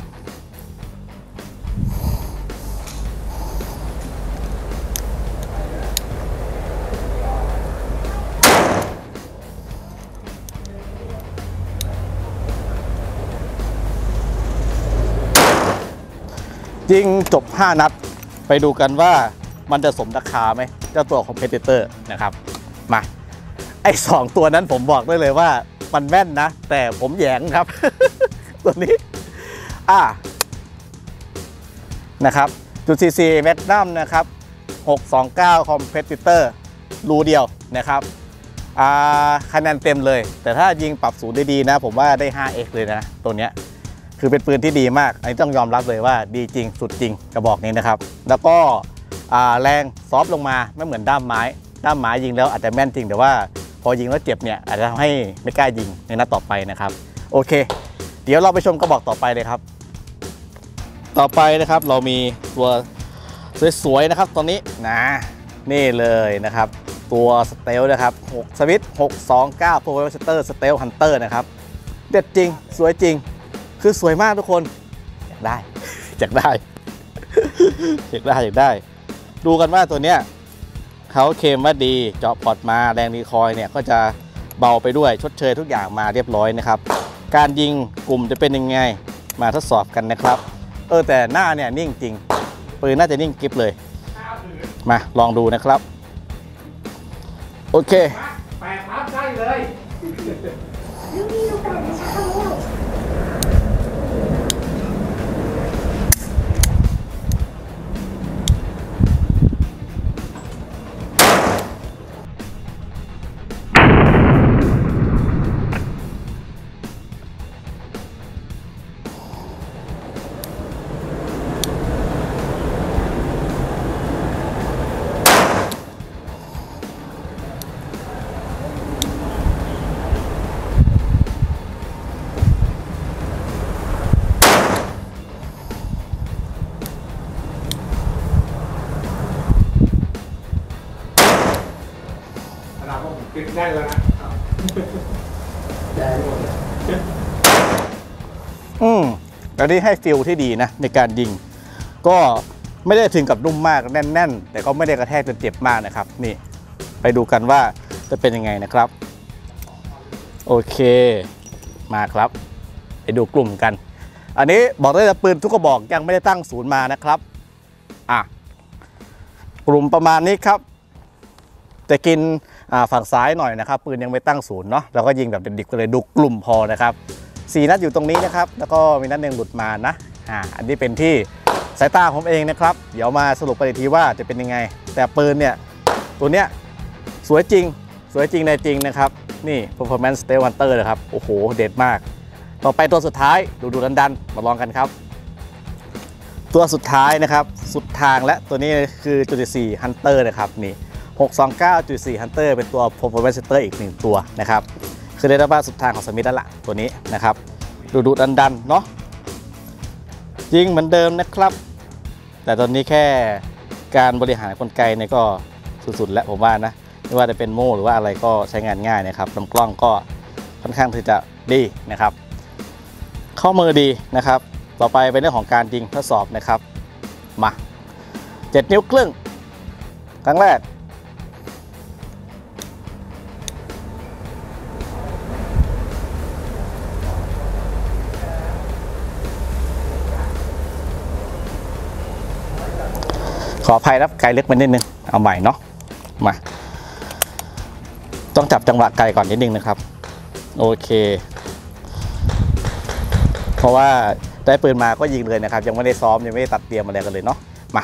ยิงจบ5 นัดไปดูกันว่ามันจะสมราคาไหมเจ้าตัวคอมเพติเตอร์นะครับมาไอ้2 ตัวนั้นผมบอกได้เลยว่ามันแม่นนะแต่ผมแหยงครับ ตัวนี้นะครับจุดCC Magnum นะครับ629 Competitor รูเดียวนะครับคะแนนเต็มเลยแต่ถ้ายิงปรับศูนย์ได้ดีนะผมว่าได้ 5x เลยนะตัวเนี้ยคือเป็นปืนที่ดีมากอันนี้ต้องยอมรับเลยว่าดีจริงสุดจริงกระบอกนี้นะครับแล้วก็แรงซอฟต์ลงมาไม่เหมือนด้ามไม้ยิงแล้วอาจจะแม่นจริงแต่ว่าพอยิงแล้วเจ็บเนี่ยอาจจะทำให้ไม่กล้ายิงในนัดต่อไปนะครับโอเคเดี๋ยวเราไปชมกระบอกต่อไปเลยครับต่อไปนะครับเรามีตัวสวยๆนะครับตอนนี้นะนี่เลยนะครับตัวสเตลนะครับ6 สวิตช์629 Pro Master Stealth Hunter นะครับเด็ดจริงสวยจริงคือสวยมากทุกคนอยากได้ ดูกันว่าตัวเนี้ยเขาเคลมว่าดีเจาะพอร์ตมาแรงรีคอยเนี่ยก็จะเบาไปด้วยชดเชยทุกอย่างมาเรียบร้อยนะครับการยิงกลุ่มจะเป็นยังไงมาทดสอบกันนะครับแต่หน้าเนี่ยนิ่งจริงปืนน่าจะนิ่งกริบเลยมาลองดูนะครับโอเคแปะพับได้เลย ติดได้แล้วนะได้หมดเลยอันนี้ให้ฟิลที่ดีนะในการยิงก็ไม่ได้ถึงกับนุ่มมากแน่นๆแต่ก็ไม่ได้กระแทกจนเจ็บมากนะครับนี่ไปดูกันว่าจะเป็นยังไงนะครับโอเคมาครับไปดูกลุ่มกันอันนี้บอกได้เลยปืนทุกกระบอกยังไม่ได้ตั้งศูนย์มานะครับกลุ่มประมาณนี้ครับจะกินฝั่งซ้ายหน่อยนะครับปืนยังไม่ตั้งศูนย์เนาะเราก็ยิงแบบดิบๆกันเลยดูกลุ่มพอนะครับ4 นัดอยู่ตรงนี้นะครับแล้วก็มีนัดหนึ่งหลุดมานะอันนี้เป็นที่สายตาผมเองนะครับเดี๋ยวมาสรุปกันอีกทีว่าจะเป็นยังไงแต่ปืนเนี่ยตัวเนี้ยสวยจริงในจริงนะครับนี่ Performance Stealth Hunter นะครับโอ้โหเด็ดมากต่อไปตัวสุดท้ายดูดันมาลองกันครับตัวสุดท้ายนะครับสุดทางและตัวนี้คือจุด4 Hunter นะครับนี่629.4 Hunter เป็นตัว Performance Hunter อีก1ตัวนะครับคือเรียกได้ว่าสุดทางของสมิธแล้วล่ะตัวนี้นะครับดูดันเนาะยิงเหมือนเดิมนะครับแต่ตอนนี้แค่การบริหารกลไกเนี่ยก็สุดๆแล้วผมว่านะไม่ว่าจะเป็นโม่หรือว่าอะไรก็ใช้งานง่ายนะครับลำกล้องก็ค่อนข้างที่จะดีนะครับข้อมือดีนะครับต่อไปเป็นเรื่องของการยิงทดสอบนะครับมา7 นิ้วครึ่งครั้งแรกขออภัยครับไกลเล็กไปนิดนึงเอาใหม่เนาะมาต้องจับจังหวะไกลก่อนนิดนึงนะครับโอเคเพราะว่าได้ปืนมาก็ยิงเลยนะครับยังไม่ได้ซ้อมยังไม่ได้ตัดเตรียมอะไรกันเลยเนาะมา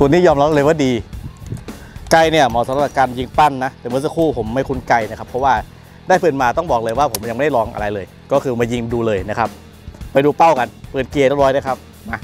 ตัวนี้ยอมรับเลยว่าดีไกเนี่ยเหมาะสำหรับการยิงปั้นนะแต่เมื่อสักครู่ผมไม่คุ้นไกนะครับเพราะว่าได้ปืนมาต้องบอกเลยว่าผมยังไม่ได้ลองอะไรเลย ก็คือมายิงดูเลยนะครับไปดูเป้ากันปืนเกียร์เรียบร้อยนะครับมา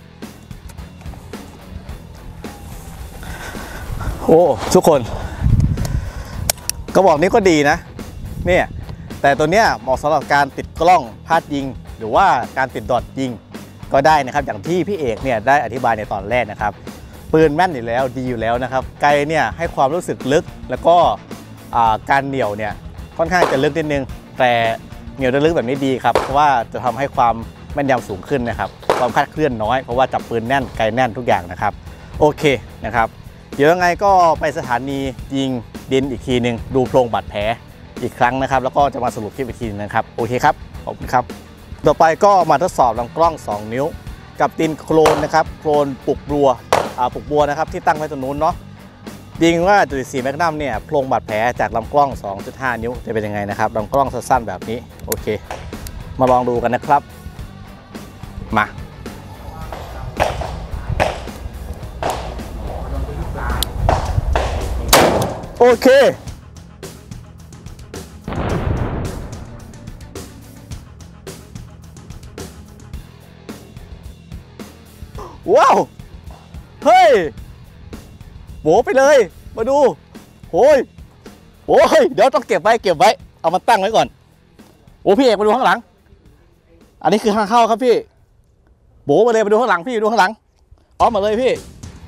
โอ้ทุกคนกระบอกนี้ก็ดีนะเนี่ยแต่ตัวเนี้ยเหมาะสำหรับการติดกล้องพาดยิงหรือว่าการติดดอทยิงก็ได้นะครับอย่างที่พี่เอกเนี่ยได้อธิบายในตอนแรกนะครับปืนแม่นอยู่แล้วดีอยู่แล้วนะครับไกเนี่ยให้ความรู้สึกลึกแล้วก็การเหนี่ยวเนี่ยค่อนข้างจะลึกนิดนึงแต่เหนี่ยวลึกแบบนี้ดีครับเพราะว่าจะทำให้ความแม่นยำสูงขึ้นนะครับความคลาดเคลื่อนน้อยเพราะว่าจับปืนแน่นไกแน่นทุกอย่างนะครับโอเคนะครับเดี๋ยวยังไงก็ไปสถานียิงดินอีกทีหนึ่งดูโพรงบาดแผลอีกครั้งนะครับแล้วก็จะมาสรุปคลิปอีกทีนะครับโอเคครับขอบคุณครับต่อไปก็มาทดสอบลำกล้อง2นิ้วกับดินโคลนนะครับโคลนปลุกบัวนะครับที่ตั้งไว้ตรงนู้นเนาะยิงว่าจุด4แมกนัมเนี่ยโพรงบาดแผลจากลำกล้อง 2.5 นิ้วจะเป็นยังไงนะครับลำกล้องสั้นๆแบบนี้โอเคมาลองดูกันนะครับมาโอเคว้าวเฮ้ยโบไปเลยมาดูโอ้ยเดี๋ยวต้องเก็บไว้เอามาตั้งไว้ก่อนโอ้พี่เอกมาดูข้างหลังอันนี้คือทางเข้าครับพี่โบมาเลยมาดูข้างหลังพี่ดูข้างหลังอ้อมมาเลยพี่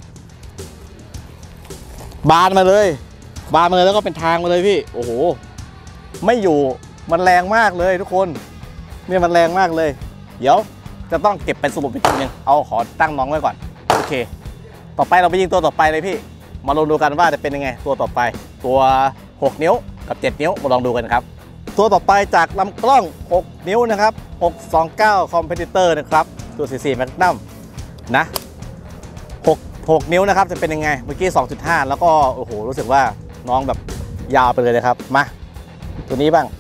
บานมาเลยแล้วก็เป็นทางมาเลยพี่โอ้โหไม่อยู่มันแรงมากเลยทุกคนเนี่ยมันแรงมากเลยเดี๋ยวจะต้องเก็บไปสรุปอีกทีนึงเอาขอตั้งน้องไว้ก่อนโอเคต่อไปเราไปยิงตัวต่อไปเลยพี่มาลองดูกันว่าจะเป็นยังไงตัวต่อไปตัว6นิ้วกับ7นิ้วมาลองดูกันครับตัวต่อไปจากลำกล้อง6นิ้วนะครับ629 Competitor นะครับตัว44 Magnum นะ6นิ้วนะครับจะเป็นยังไงเมื่อกี้ 2.5 แล้วก็โอ้โหรู้สึกว่าน้องแบบยาวไปเลยนะครับมาตัวนี้บ้าง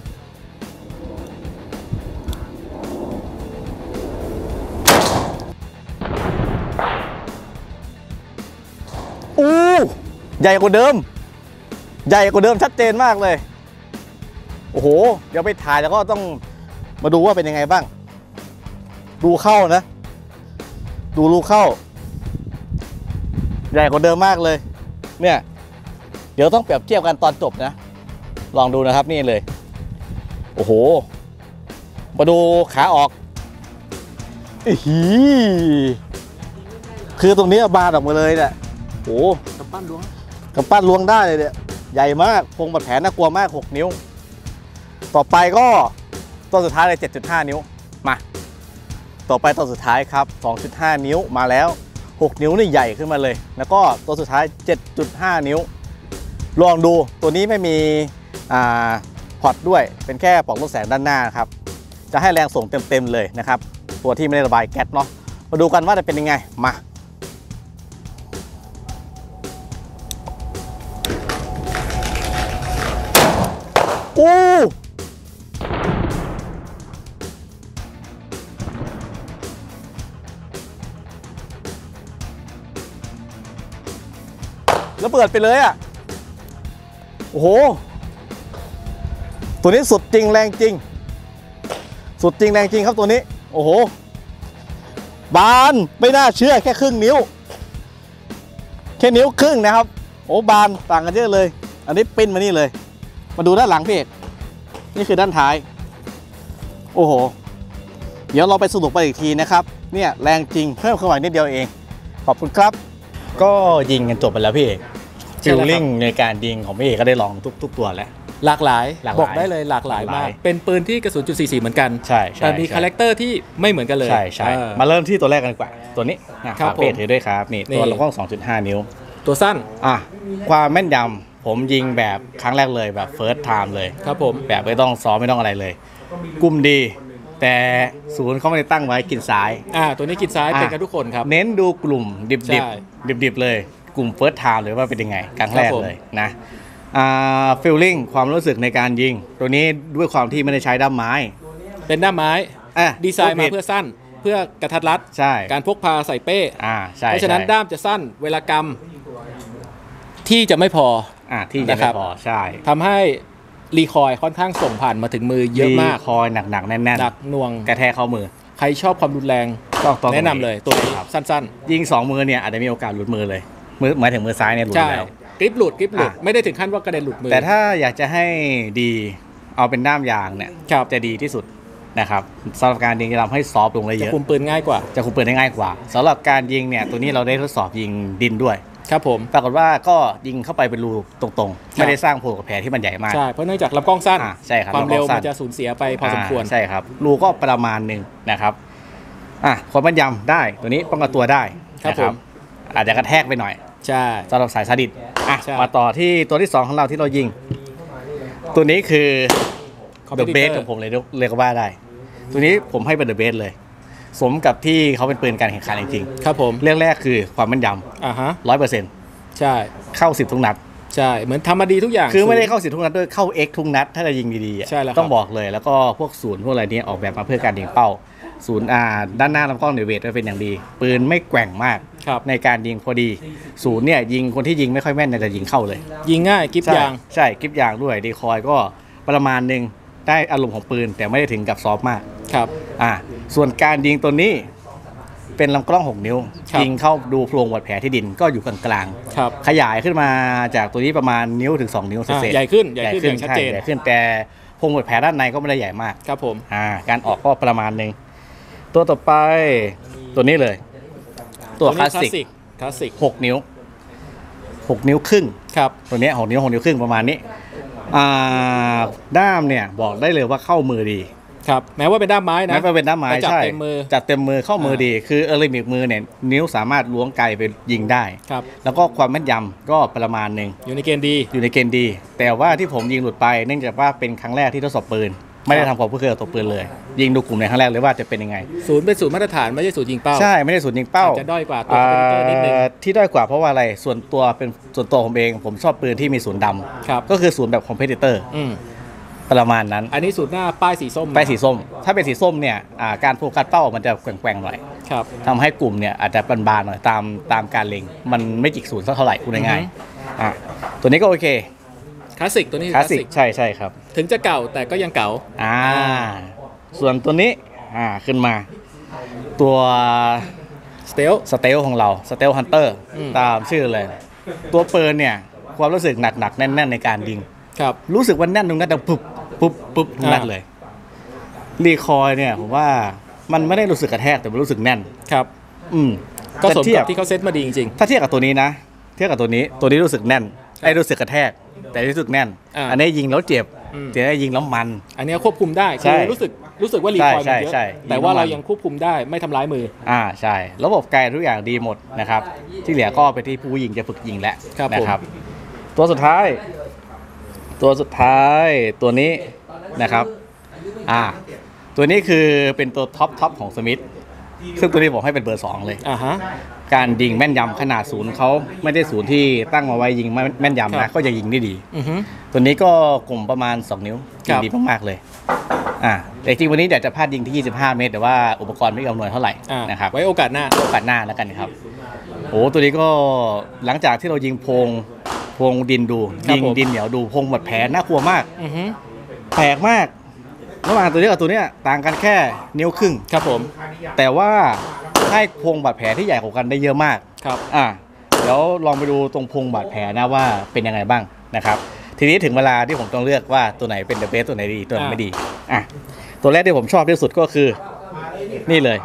ใหญ่กว่าเดิมชัดเจนมากเลยโอ้โหเดี๋ยวไปถ่ายแล้วก็ต้องมาดูว่าเป็นยังไงบ้างดูเข้านะดูรูเข้าใหญ่กว่าเดิมมากเลยเนี่ยเดี๋ยวต้องเปรียบเทียบกันตอนจบนะลองดูนะครับนี่เลยโอ้โหมาดูขาออกคือตรงนี้บานออกมาเลยเนี่ยโอ้กำปั้นล้วงได้เลยเนี่ยใหญ่มากโพรงบาดแผลน่ากลัวมาก6นิ้วต่อไปก็ตัวสุดท้ายเลย 7.5 นิ้วมาต่อไปตัวสุดท้ายครับ 2.5 นิ้วมาแล้ว6นิ้วนี่ใหญ่ขึ้นมาเลยแล้วก็ตัวสุดท้าย 7.5 นิ้วลองดูตัวนี้ไม่มีพอร์ตด้วยเป็นแค่ปล่องลดแสงด้านหน้าครับจะให้แรงส่งเต็มเลยนะครับตัวที่ไม่ได้ระบายแก๊สเนาะมาดูกันว่าจะเป็นยังไงมาแล้วเปิดไปเลยอ่ะโอ้โหตัวนี้สุดจริงแรงจริงครับตัวนี้โอ้โหบานไม่น่าเชื่อแค่ครึ่งนิ้วแค่นิ้วครึ่งนะครับโอ้บานต่างกันเยอะเลยอันนี้ปิ้นมานี่เลยมาดูด้านหลังพี่เอกนี่คือด้านท้ายโอ้โหเดี๋ยวเราไปสรุปไปอีกทีนะครับเนี่ยแรงจริงเพิ่มขึ้นมานิดเดียวเองขอบคุณครับก็ยิงกันจบไปแล้วพี่เอกฟิลลิ่งในการยิงของพี่เอกก็ได้ลองทุกตัวแล้วหลากหลายบอกได้เลยหลากหลายมากเป็นปืนที่กระสุน.44เหมือนกันใช่แต่มีคาแรคเตอร์ที่ไม่เหมือนกันเลยใช่มาเริ่มที่ตัวแรกกันดีกว่าตัวนี้ครับพี่เอกถือด้วยครับนี่ตัวลำกล้อง 2.5 นิ้วตัวสั้นความแม่นยำผมยิงแบบครั้งแรกเลยแบบ first time เลยครับผมแบบไม่ต้องซ้อมไม่ต้องอะไรเลยกลุ่มดีแต่ศูนย์เขาไม่ได้ตั้งไว้กินซ้ายตัวนี้กินซ้ายเป็นกันทุกคนครับเน้นดูกลุ่มดิบเลยกลุ่ม first time เลยว่าเป็นยังไงครั้งแรกเลยนะfeeling ความรู้สึกในการยิงตัวนี้ด้วยความที่ไม่ได้ใช้ด้ามไม้เป็นด้ามไม้ดีไซน์มาเพื่อสั้นเพื่อกระทัดรัดใช่การพกพาใส่เป้ใช่เพราะฉะนั้นด้ามจะสั้นเวลากำที่จะไม่พอที่จะไม่พอใช่ทำให้รีคอยค่อนข้างส่งผ่านมาถึงมือเยอะมากรีคอยหนักๆแน่นๆหนักหน่วงกระแทกเข้ามือใครชอบความรุนแรงแนะนำเลยตัวนี้สั้นๆยิง2มือเนี่ยอาจจะมีโอกาสหลุดมือเลยหมายถึงมือซ้ายเนี่ยหลุดแล้วกริปหลุดไม่ได้ถึงขั้นว่ากระเด็นหลุดมือแต่ถ้าอยากจะให้ดีเอาเป็นด้ามยางเนี่ยจะดีที่สุดนะครับสำหรับการยิงจะทำให้ซอฟต์ลงเลยเยอะจะคุมปืนง่ายกว่าได้ง่ายกว่าสำหรับการยิงเนี่ยตัวนี้เราได้ทดสอบยิงดินด้วยครับผมปรากฏว่าก็ยิงเข้าไปเป็นรูตรงๆไม่ได้สร้างโพรงกับแผลที่มันใหญ่มากใช่เพราะเนื่องจากลำกล้องสั้นใช่ครับความเร็วมันจะสูญเสียไปพอสมควรใช่ครับรูก็ประมาณหนึ่งนะครับความแม่นยำได้ตัวนี้ป้องกันตัวได้ครับผมอาจจะกระแทกไปหน่อยใช่สำหรับสายซาดิสมาต่อที่ตัวที่2ของเราที่เรายิงตัวนี้คือเดอะเบสของผมเลยเรียกว่าได้ตัวนี้ผมให้เป็นเดอะเบสเลยสมกับที่เขาเป็นปืนการแข่งขันจริงๆครับผมเรื่องแรกคือความแม่นยำ100% ใช่เข้า10ทุกนัดใช่เหมือนทำมาดีทุกอย่างคือไม่ได้เข้า10ทุกนัดด้วยเข้า X ทุกนัดถ้าจะยิงดีๆใช่แล้วต้องบอกเลยแล้วก็พวกศูนย์พวกอะไรนี้ออกแบบมาเพื่อการยิงเป้าศูนย์ด้านหน้าลำกล้องเนเวทเป็นอย่างดีปืนไม่แกว่งมากในการยิงพอดีศูนย์เนี่ยยิงคนที่ยิงไม่ค่อยแม่นแต่ยิงเข้าเลยยิงง่ายกิ๊บยางใช่กิ๊บยางด้วยดีคอยก็ประมาณนึงได้อารมณ์ของปืนแต่ไม่ได้ถึงกับซอฟต์มากครับส่วนการยิงตัวนี้เป็นลำกล้อง6 นิ้วยิงเข้าดูโพรงบาดแผลที่ดินก็อยู่กลางๆขยายขึ้นมาจากตัวนี้ประมาณนิ้วถึง2 นิ้วเศษใหญ่ขึ้นชัดเจนใหญ่ขึ้นแต่โพรงบาดแผลด้านในก็ไม่ได้ใหญ่มากครับผมการออกก็ประมาณนึงตัวต่อไปตัวนี้เลยตัวคลาสสิก6 นิ้ว6 นิ้วครึ่งครับตัวนี้6 นิ้ว6 นิ้วครึ่งประมาณนี้ด้ามเนี่ยบอกได้เลยว่าเข้ามือดีครับแม้ว่าเป็นด้ามไม้นะแม้ว่าเป็นด้ามไม้ใช่จัดเต็มมือเข้ามือดีคือเอลิมิกมือเนี่ยนิ้วสามารถล้วงไกลไปยิงได้ครับแล้วก็ความแม่นยำก็ประมาณนึงอยู่ในเกณฑ์ดีแต่ว่าที่ผมยิงหลุดไปเนื่องจากว่าเป็นครั้งแรกที่ทดสอบปืนไม่ได้ทำความคุ้นเคยกับตัวปืนเลยยิงดูกลุ่มในครั้งแรกเลยว่าจะเป็นยังไงศูนย์เป็นศูนย์มาตรฐานไม่ใช่ศูนย์ยิงเป้าใช่ไม่ได้ศูนย์ยิงเป้าจะด้อยกว่าตัวนิดนึงที่ด้อยกว่าเพราะว่าอะไรส่วนตัวผมเองผมชอบปืนที่มีศูนย์ดำก็คือศูนย์แบบคอมเพติเตอร์ประมาณนั้นอันนี้ศูนย์หน้าป้ายสีส้มถ้าเป็นสีส้มเนี่ยการโฟกัสเป้ามันจะแกว่งๆหน่อยทำให้กลุ่มเนี่ยอาจจะบานๆหน่อยตามการเล็งมันไม่จิกศูนย์สักเท่าไหร่พูดง่ายๆตัวนี้ก็โอเคคลาสสิกตัวนี้คลาสสิกใช่ครับถึงจะเก่าแต่ก็ยังเก่าส่วนตัวนี้ขึ้นมาตัวสเตลของเราสเตลฮันเตอร์ตามชื่อเลยตัวปืนเนี่ยความรู้สึกหนักแน่นในการยิงรู้สึกว่าแน่นตรงนั้นแต่ปุ๊บนัดเลยรีคอยเนี่ยผมว่ามันไม่ได้รู้สึกกระแทกแต่มันรู้สึกแน่นครับก็สมกับที่เขาเซตมาดีจริงๆถ้าเทียบกับตัวนี้นะเทียบกับตัวนี้รู้สึกแน่นรู้สึกกระแทกแต่รู้สึกแน่นอันนี้ยิงแล้วเจ็บยิงแล้วมันอันนี้ควบคุมได้คือรู้สึกว่ารีคอยมันเยอะแต่ว่าเรายังควบคุมได้ไม่ทำร้ายมือใช่ระบบไกลทุกอย่างดีหมดนะครับที่เหลือก็ไปที่ผู้ยิงจะฝึกยิงแล้วนะครับตัวสุดท้ายตัวนี้นะครับตัวนี้คือเป็นตัวท็อปของสมิธซึ่งตัวนี้ผมให้เป็นเบอร์2เลยการยิงแม่นยำขนาดศูนย์เขาไม่ได้ศูนย์ที่ตั้งมาไว้ยิงแม่นยำนะก็จะยิงได้ดีตัวนี้ก็กลุ่มประมาณ2 นิ้วยิงดีมากๆเลยแต่จริงวันนี้เดี๋ยวจะพลาดยิงที่25 เมตรแต่ว่าอุปกรณ์ไม่อำนวยเท่าไหร่นะครับไว้โอกาสหน้าแล้วกันครับโอ้ตัวนี้ก็หลังจากที่เรายิงโพรงดินดูยิงดินเหนียวดูโพรงบาดแผลน่ากลัวมากแปลกมากระหว่างตัวนี้กับตัวนี้ต่างกันแค่นิ้วครึ่งครับผมแต่ว่าให้โพรงบาดแผลที่ใหญ่กว่ากันได้เยอะมากครับเดี๋ยวลองไปดูตรงโพรงบาดแผลนะว่าเป็นยังไงบ้างนะครับทีนี้ถึงเวลาที่ผมต้องเลือกว่าตัวไหนเป็นเดอะเบสตัวไหนดีตัวไหนไม่ดีตัวแรกที่ผมชอบที่สุดก็คือนี่เลย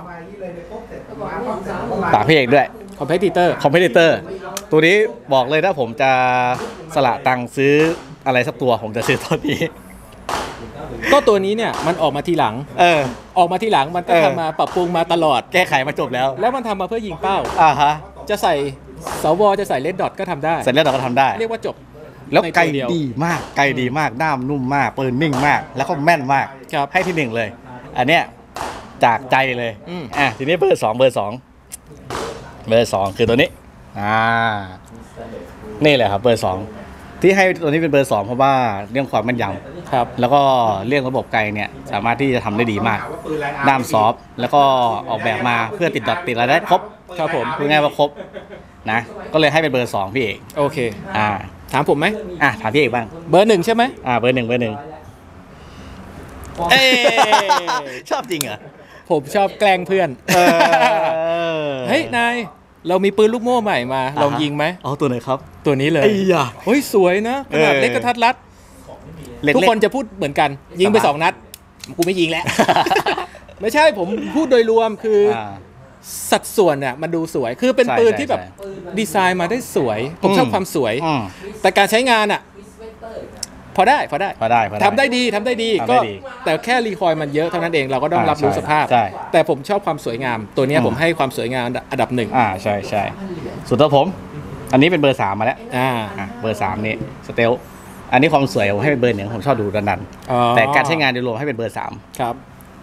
ปากพี่เอกด้วยคอมเพติเตอร์ตัวนี้บอกเลยถ้าผมจะสละตังค์ซื้ออะไรสักตัวผมจะซื้อตัวนี้ก็ตัวนี้เนี่ยมันออกมาทีหลังออกมาทีหลังมันก็ทำมาปรับปรุงมาตลอดแก้ไขมาจบแล้วมันทำมาเพื่อยิงเป้าจะใส่สวจะใส่เลดดอทก็ทำได้เรียกว่าจบแล้วไกลดีมากด้ามนุ่มมากปืนนิ่งมากแล้วก็แม่นมากให้ที่1เลยอันเนี้ยจากใจเลยทีนี้เบอร์2คือตัวนี้นี่แหละครับเบอร์2 ที่ให้ตัวนี้เป็นเบอร์2เพราะว่าเรื่องความแม่นยำครับแล้วก็เรื่องระบบไกลเนี่ยสามารถที่จะทำได้ดีมากด้ามซอฟแล้วก็ออกแบบมาเพื่อติดดอทติดอะไรได้ครบครับผมพูดง่ายว่าครบนะก็เลยให้เป็นเบอร์2พี่เอกโอเคถามผมไหมถามพี่เอกบ้างเบอร์1ใช่ไหมเบอร์1ชอบจริงเหรอผมชอบแกล้งเพื่อนเฮ้ยนายเรามีปืนลูกโม่ใหม่มาลองยิงไหมตัวไหนครับตัวนี้เลยเฮ้ยสวยนะขนาดเล็กกระทัดรัดทุกคนจะพูดเหมือนกันยิงไป2 นัดกูไม่ยิงแล้วไม่ใช่ผมพูดโดยรวมคือสัดส่วนเนี่ยมันดูสวยคือเป็นปืนที่แบบดีไซน์มาได้สวยผมชอบความสวยแต่การใช้งานอ่ะพอได้ทำได้ดีก็แต่แค่รีคอยล์มันเยอะเท่านั้นเองเราก็ต้องรับรู้สภาพแต่ผมชอบความสวยงามตัวนี้ผมให้ความสวยงามอันดับ1 ใช่สุดท้ายผมอันนี้เป็นเบอร์3มาแล้วเบอร์3นี่สเตลอันนี้ความสวยผมให้เป็นเบอร์1ผมชอบดูดันแต่การใช้งานโดยรวมให้เป็นเบอร์3 ครับ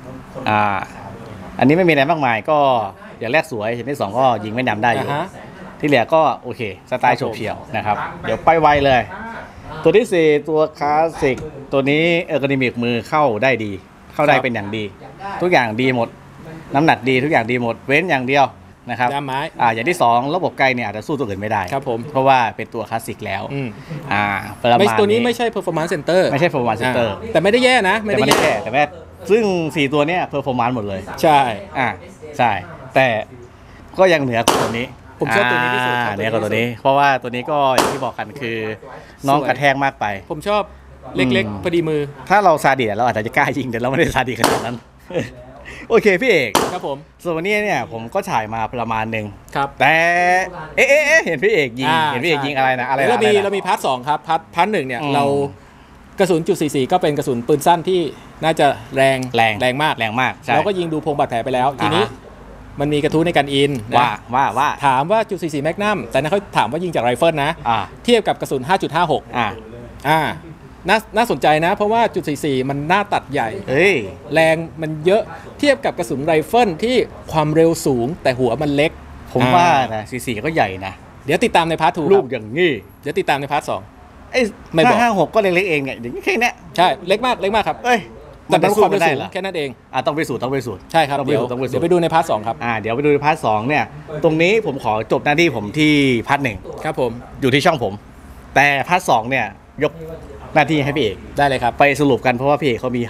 อันนี้ไม่มีอะไรมากมายก็อย่างแรกสวยอย่างที่2ก็ยิงไม่นำได้อยู่ที่เหลือก็โอเคสไตล์โฉบเฉี่ยวนะครับเดี๋ยวไปไวเลยตัวที่4ตัวคลาสสิกตัวนี้เออร์โกนอมิกมือเข้าได้ดีเข้าได้เป็นอย่างดีทุกอย่างดีหมดน้ำหนักดีทุกอย่างดีหมดเว้นอย่างเดียวนะครับด้ามไม้อย่างที่2ระบบไกลเนี่ยอาจจะสู้ตัวอื่นไม่ได้ครับผมเพราะว่าเป็นตัวคลาสสิกแล้วประมาณตัวนี้ไม่ใช่ performance center ไม่ใช่ performance center แต่ไม่ได้แย่นะไม่ได้แย่แต่แม่ซึ่ง4ตัวเนี้ย performance หมดเลยใช่ใช่แต่ก็ยังเหนือกว่าตัวนี้ผมชอบตัวนี้ที่สุดเหนือกว่าตัวนี้เพราะว่าตัวนี้ก็อย่างที่บอกกันคือน้องกระแทกมากไปผมชอบเล็กๆพอดีมือถ้าเราซาดิสเราอาจจะกล้ายิงแต่เราไม่ได้ซาดิสขนาดนั้นโอเคพี่เอกครับผมส่วนวันนี้เนี่ยผมก็ฉายมาประมาณนึงครับแต่เห็นพี่เอกยิงอะไรนะอะไรเรามีพาร์ท2ครับพาร์ท1เนี่ยเรากระสุน.44ก็เป็นกระสุนปืนสั้นที่น่าจะแรงมากเราก็ยิงดูพงบาดแผลไปแล้วทีนี้มันมีกระทู้ในการอินว่าถามว่า.44แมกนัมแต่นั้นเขาถามว่ายิงจากไรเฟิลนะเทียบกับกระสุน5.56น่าสนใจนะเพราะว่า.44มันหน้าตัดใหญ่แรงมันเยอะเทียบกับกระสุนไรเฟิลที่ความเร็วสูงแต่หัวมันเล็กผมว่านะ.44ก็ใหญ่นะเดี๋ยวติดตามในพาร์ท2 ลูกอย่างงี้เดี๋ยวติดตามในพาร์ท2 ไม่บอก556ก็เล็กๆเองเนี่ยอย่างนี้แค่นี้ใช่เล็กมากครับแต่เป็นความเร็วสูงแค่นั้นเองต้องไปสูตรใช่ครับเดี๋ยวไปดูในพาร์ท2ครับเดี๋ยวไปดูในพาร์ท2เนี่ยตรงนี้ผมขอจบหน้าที่ผมที่พาร์ท1 ครับผมอยู่ที่ช่องผมแต่พาร์ท2เนี่ยยกหน้าที่ให้พี่เอกได้เลยครับไปสรุปกันเพราะว่าพี่เอกเขามี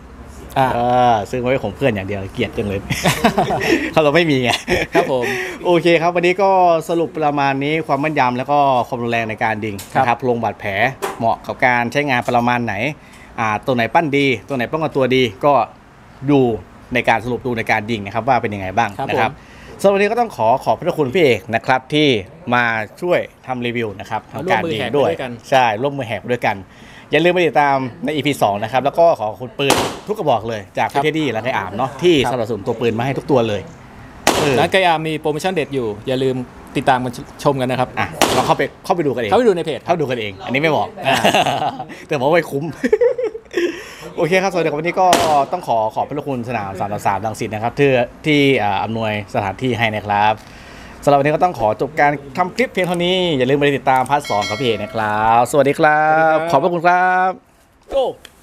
556ซึ่งไว้ของเพื่อนอย่างเดียวเกลียดจังเลยเขาเราไม่มีไงครับผมโอเคครับวันนี้ก็สรุปประมาณนี้ความแม่นยำแล้วก็ความรุนแรงในการยิงนะครับลงบาดแผลเหมาะกับการใช้งานประมาณไหนตัวไหนปั้นดีตัวไหนป้องกันตัวดีก็ดูในการสรุปดูในการยิงนะครับว่าเป็นยังไงบ้างนะครับสำหรับวันนี้ก็ต้องขอบพระคุณพี่เอกนะครับที่มาช่วยทำรีวิวนะครับทำการยิงด้วยใช่ร่วมมือแหกด้วยกันอย่าลืมไปติดตามใน EP 2นะครับแล้วก็ขอคุณปืนทุกกระบอกเลยจากพี่เทดดี้และไก่อาร์มเนาะที่สนับสนุนตัวปืนมาให้ทุกตัวเลยร้านไก่อาร์มมีโปรโมชั่นเด็ดอยู่อย่าลืมติดตามกันชมกันนะครับเราเข้าไปดูกันเองเข้าไปดูในเพจเข้าดูกันเองอันนี้ไม่บอกแต่บอกว่าคุ้มโอเคครับสวัสดีครับวันนี้ก็ต้องขอบพระคุณสนาม3-3รังสิตนะครับที่อำนวยสถานที่ให้นะครับสำหรับวันนี้ก็ต้องขอจบการทำคลิปเพียงเท่านี้อย่าลืมไปติดตามพาร์ท 2กับพี่เอกนะครับสวัสดีครับขอบพระคุณครับ Go